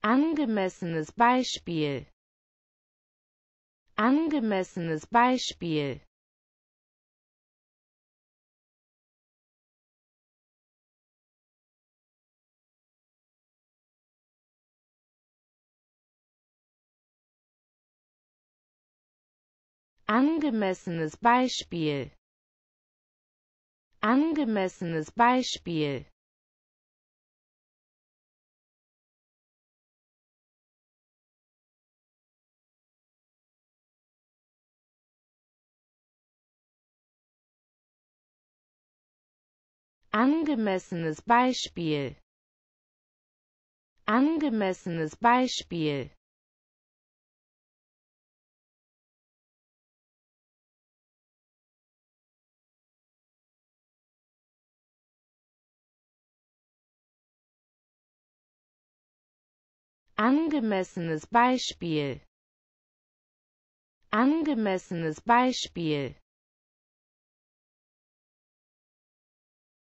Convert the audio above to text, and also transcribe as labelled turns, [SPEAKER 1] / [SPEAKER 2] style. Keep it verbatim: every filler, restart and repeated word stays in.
[SPEAKER 1] angemessenes Beispiel, angemessenes Beispiel, angemessenes Beispiel, angemessenes Beispiel, angemessenes Beispiel, angemessenes Beispiel, angemessenes Beispiel, angemessenes Beispiel,